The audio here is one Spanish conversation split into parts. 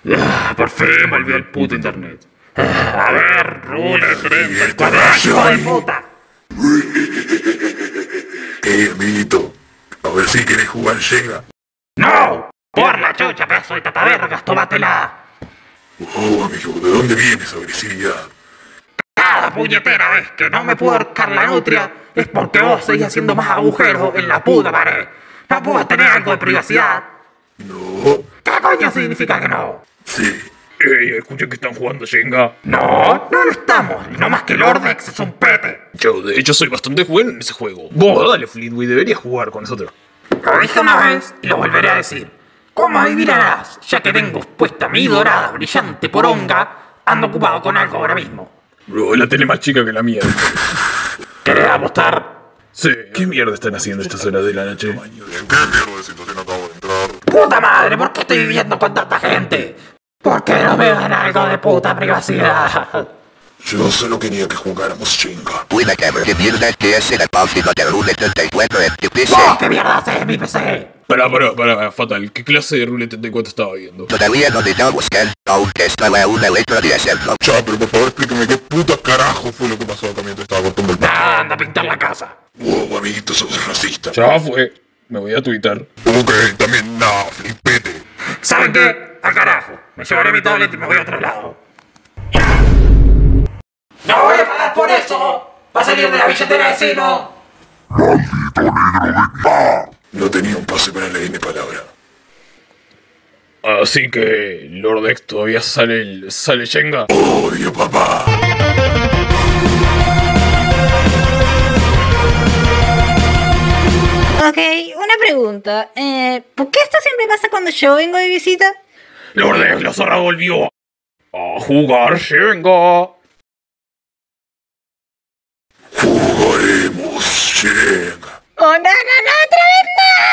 Por fin volvió el puto internet. A ver, Rule 34, hijo de puta. Amiguito, a ver si querés jugar Shenga. ¡No! ¡Por la chucha, pedazo de tatavergas, tómatela! Oh, amigo, ¿de dónde viene esa agresividad? Cada puñetera vez que no me puedo ahorcar la nutria es porque vos seguís haciendo más agujeros en la puta pared. ¿No puedo tener algo de privacidad? No. ¿Qué coño significa que no? Sí. Escuché que están jugando Shenga. No, no lo estamos. Y no más que Lordex es un pete. Yo, de hecho, soy bastante bueno en ese juego. Vos, dale, Fleetwood, deberías jugar con nosotros. Lo dije una vez y lo volveré a decir. ¿Cómo adivinarás? Ya que tengo puesta mi dorada brillante poronga, ando ocupado con algo ahora mismo. Bro, la tele más chica que la mía. ¿Querés apostar? Sí, ¿qué mierda están haciendo a estas horas de la noche? ¿En qué mierda de situación acabo de entrar? ¡Puta madre! ¿Por qué estoy viviendo con tanta gente? ¿Por qué no me dan algo de puta privacidad? Yo solo quería que jugáramos Shenga. Buena cámara, ¿qué mierda que hace la página de Rule 34 en tu PC? ¡Oh, qué mierda haces mi PC! Pará, Fatal. ¿Qué clase de Rule 34 estaba viendo? Todavía no le damos buscar, aunque estaba a una letra de hacerlo. Ya, pero por favor explíqueme qué puta carajo fue lo que pasó acá mientras estaba cortando el pasto. Anda a pintar la casa. Wow, amiguito, sos racista. Ya fue. Me voy a tuitar. Ok, también nada, flipete. ¿Saben qué? Al carajo. Me llevaré mi tablet y me voy a otro lado. ¡No voy a pagar por eso! ¡Va a salir de la billetera de Simo! ¡Maldito negro de mierda! No tenía un pase para la N palabra. Así que, Lordex, todavía sale Shenga. ¡Odio, papá! Ok, una pregunta. ¿Por qué esto siempre pasa cuando yo vengo de visita? Lordex, la zorra volvió a jugar Shenga. Jugaremos Shenga. ¡Oh, no, otra vez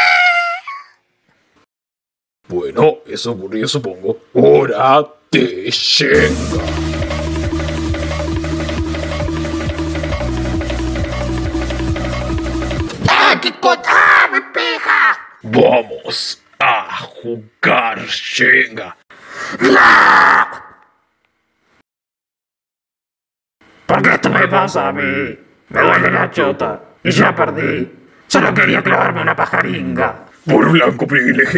no! Bueno, eso ocurrió, supongo. Hora de Shenga. ¡Ah, qué coño! ¡Ah, me pega! Vamos a jugar Shenga. ¿Por qué esto me pasa a mí? Me duele la chota y ya perdí. Solo quería clavarme una pajaringa. Por blanco privilegio.